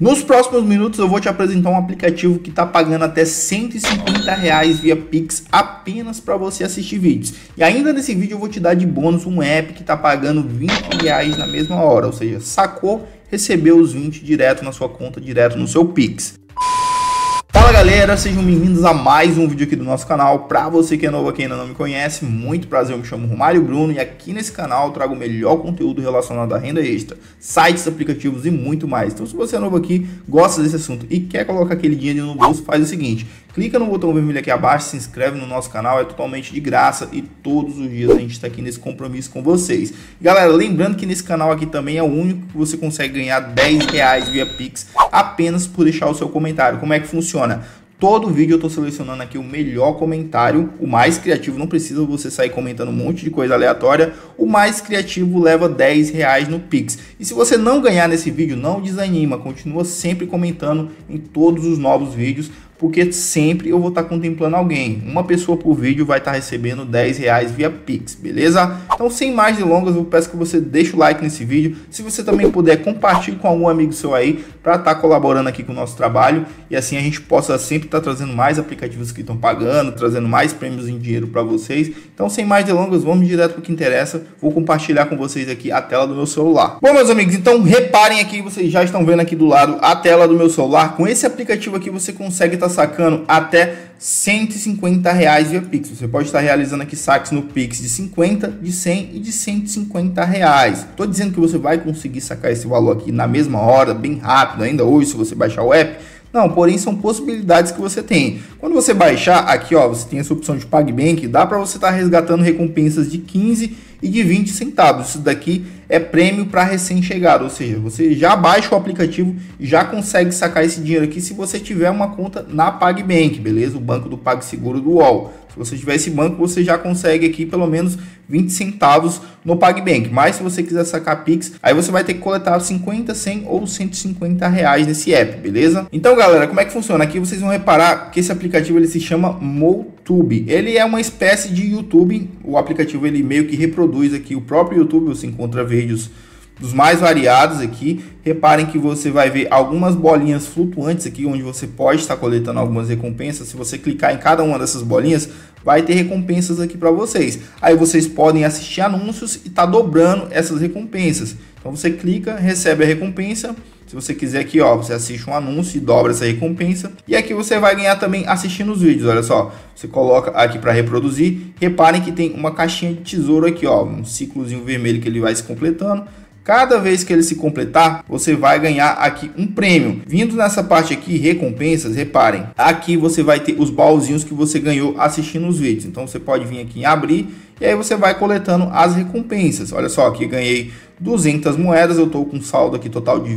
Nos próximos minutos eu vou te apresentar um aplicativo que está pagando até R$150 via Pix apenas para você assistir vídeos. E ainda nesse vídeo eu vou te dar de bônus um app que está pagando R$20 na mesma hora, ou seja, sacou, recebeu os 20 direto na sua conta, direto no seu Pix. Fala galera, sejam bem-vindos a mais um vídeo aqui do nosso canal. Para você que é novo aqui e ainda não me conhece, muito prazer, eu me chamo Romário Bruno e aqui nesse canal eu trago o melhor conteúdo relacionado à renda extra, sites, aplicativos e muito mais. Então se você é novo aqui, gosta desse assunto e quer colocar aquele dinheiro no bolso, faz o seguinte: clica no botão vermelho aqui abaixo, se inscreve no nosso canal, é totalmente de graça e todos os dias a gente está aqui nesse compromisso com vocês. Galera, lembrando que nesse canal aqui também é o único que você consegue ganhar R$10 via Pix apenas por deixar o seu comentário. Como é que funciona? Todo vídeo eu estou selecionando aqui o melhor comentário, o mais criativo, não precisa você sair comentando um monte de coisa aleatória, o mais criativo leva R$10 no Pix. E se você não ganhar nesse vídeo, não desanima, continua sempre comentando em todos os novos vídeos, porque sempre eu vou estar contemplando alguém. Uma pessoa por vídeo vai estar recebendo R$10 via Pix, beleza? Então, sem mais delongas, eu peço que você deixe o like nesse vídeo. Se você também puder, compartilhe com algum amigo seu aí, para estar colaborando aqui com o nosso trabalho. E assim a gente possa sempre estar trazendo mais aplicativos que estão pagando, trazendo mais prêmios em dinheiro para vocês. Então, sem mais delongas, vamos direto para o que interessa. Vou compartilhar com vocês aqui a tela do meu celular. Bom, meus amigos, então reparem aqui, vocês já estão vendo aqui do lado a tela do meu celular. Com esse aplicativo aqui, você consegue estar sacando até R$150 via Pix. Você pode estar realizando aqui saques no Pix de 50, de 100 e de R$150. Estou dizendo que você vai conseguir sacar esse valor aqui na mesma hora, bem rápido, ainda hoje, se você baixar o app. Não, porém são possibilidades que você tem. Quando você baixar aqui, ó, você tem essa opção de PagBank, dá para você estar resgatando recompensas de 15 e de 20 centavos. Isso daqui é prêmio para recém-chegado, ou seja, você já baixa o aplicativo e já consegue sacar esse dinheiro aqui se você tiver uma conta na PagBank, beleza? O banco do PagSeguro do UOL. Se você tiver esse banco, você já consegue aqui pelo menos 20 centavos no PagBank. Mas se você quiser sacar Pix, aí você vai ter que coletar 50, 100 ou R$150 nesse app, beleza? Então, galera, como é que funciona? Aqui vocês vão reparar que esse aplicativo ele se chama MoTube. Ele é uma espécie de YouTube. O aplicativo ele meio que reproduz aqui o próprio YouTube. Você encontra vídeos dos mais variados aqui. Reparem que você vai ver algumas bolinhas flutuantes aqui, onde você pode estar coletando algumas recompensas. Se você clicar em cada uma dessas bolinhas, vai ter recompensas aqui para vocês. Aí vocês podem assistir anúncios e tá dobrando essas recompensas. Então você clica, recebe a recompensa. Se você quiser aqui, ó, você assiste um anúncio e dobra essa recompensa. E aqui você vai ganhar também assistindo os vídeos, olha só. Você coloca aqui para reproduzir. Reparem que tem uma caixinha de tesouro aqui, ó, um ciclozinho vermelho que ele vai se completando. Cada vez que ele se completar, você vai ganhar aqui um prêmio. Vindo nessa parte aqui, recompensas, reparem. Aqui você vai ter os baúzinhos que você ganhou assistindo os vídeos. Então você pode vir aqui em abrir e aí você vai coletando as recompensas. Olha só, aqui ganhei 200 moedas. Eu estou com um saldo aqui total de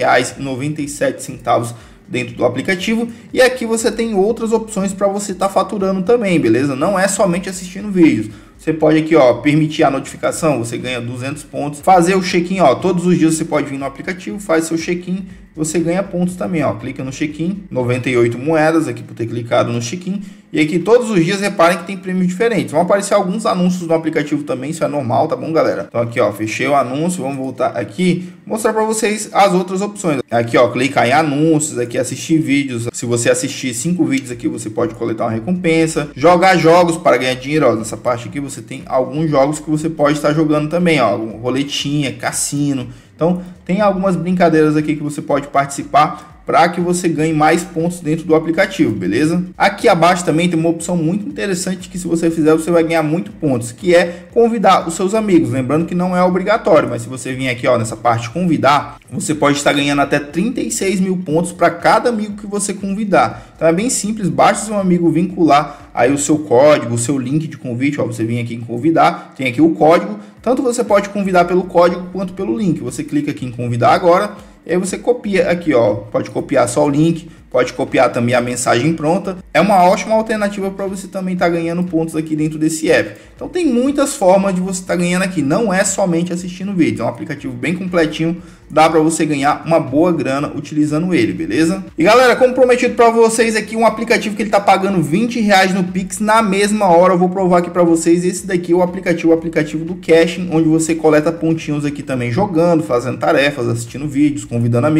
R$20,97 dentro do aplicativo. E aqui você tem outras opções para você estar faturando também, beleza? Não é somente assistindo vídeos. Você pode aqui, ó, permitir a notificação, você ganha 200 pontos. Fazer o check-in, ó, todos os dias você pode vir no aplicativo, faz seu check-in, você ganha pontos também, ó. Clica no check-in, 98 moedas aqui por ter clicado no check-in. E aqui todos os dias reparem que tem prêmios diferentes. Vão aparecer alguns anúncios no aplicativo também, isso é normal, tá bom, galera? Então aqui, ó, fechei o anúncio, vamos voltar aqui, mostrar para vocês as outras opções. Aqui, ó, clicar em anúncios, aqui assistir vídeos. Se você assistir 5 vídeos aqui, você pode coletar uma recompensa. Jogar jogos para ganhar dinheiro, ó, nessa parte aqui você tem alguns jogos que você pode estar jogando também, ó, roletinha, cassino. Então tem algumas brincadeiras aqui que você pode participar para que você ganhe mais pontos dentro do aplicativo, beleza? Aqui abaixo também tem uma opção muito interessante que se você fizer, você vai ganhar muito pontos, que é convidar os seus amigos. Lembrando que não é obrigatório, mas se você vir aqui, ó, nessa parte convidar, você pode estar ganhando até 36 mil pontos para cada amigo que você convidar. Então é bem simples, basta seu amigo vincular aí o seu código, o seu link de convite, ó, você vem aqui em convidar, tem aqui o código, tanto você pode convidar pelo código quanto pelo link. Você clica aqui em convidar agora, e aí você copia aqui, ó, pode copiar só o link, pode copiar também a mensagem pronta. É uma ótima alternativa para você também estar ganhando pontos aqui dentro desse app. Então tem muitas formas de você estar ganhando aqui, não é somente assistindo vídeo, é um aplicativo bem completinho, dá para você ganhar uma boa grana utilizando ele, beleza? E galera, como prometido para vocês aqui, um aplicativo que ele tá pagando R$20 no Pix na mesma hora, eu vou provar aqui para vocês. Esse daqui é o aplicativo do Cashing, onde você coleta pontinhos aqui também jogando, fazendo tarefas, assistindo vídeos, convidando amigos.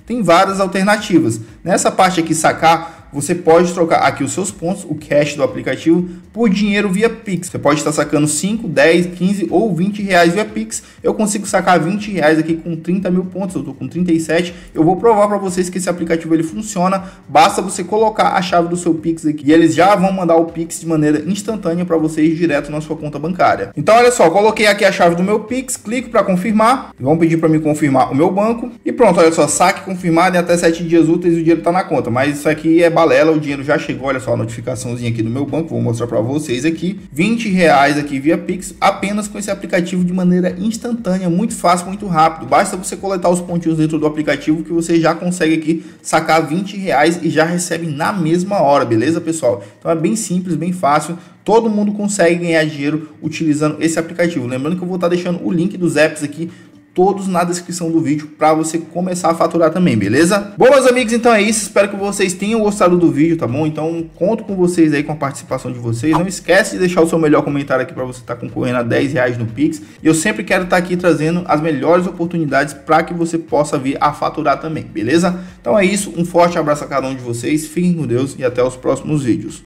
tem várias alternativas. Nessa parte aqui, sacar, você pode trocar aqui os seus pontos, o cash do aplicativo, por dinheiro via Pix. Você pode estar sacando 5, 10, 15 ou 20 reais via Pix. Eu consigo sacar 20 reais aqui com 30 mil pontos, eu estou com 37. Eu vou provar para vocês que esse aplicativo ele funciona. Basta você colocar a chave do seu Pix aqui e eles já vão mandar o Pix de maneira instantânea para vocês direto na sua conta bancária. Então olha só, coloquei aqui a chave do meu Pix, clico para confirmar. Vão pedir para mim confirmar o meu banco. E pronto, olha só, saque confirmado em até 7 dias úteis e o dinheiro está na conta. Mas isso aqui é balela, o dinheiro já chegou, olha só a notificaçãozinha aqui do meu banco, vou mostrar para vocês aqui, 20 reais aqui via Pix, apenas com esse aplicativo de maneira instantânea, muito fácil, muito rápido, basta você coletar os pontinhos dentro do aplicativo que você já consegue aqui sacar 20 reais e já recebe na mesma hora, beleza pessoal? Então é bem simples, bem fácil, todo mundo consegue ganhar dinheiro utilizando esse aplicativo, lembrando que eu vou estar deixando o link dos apps aqui todos na descrição do vídeo para você começar a faturar também, beleza? Bom, meus amigos, então é isso. Espero que vocês tenham gostado do vídeo, tá bom? Então, conto com vocês aí, com a participação de vocês. Não esquece de deixar o seu melhor comentário aqui para você estar concorrendo a 10 reais no Pix. E eu sempre quero estar aqui trazendo as melhores oportunidades para que você possa vir a faturar também, beleza? Então é isso. Um forte abraço a cada um de vocês. Fiquem com Deus e até os próximos vídeos.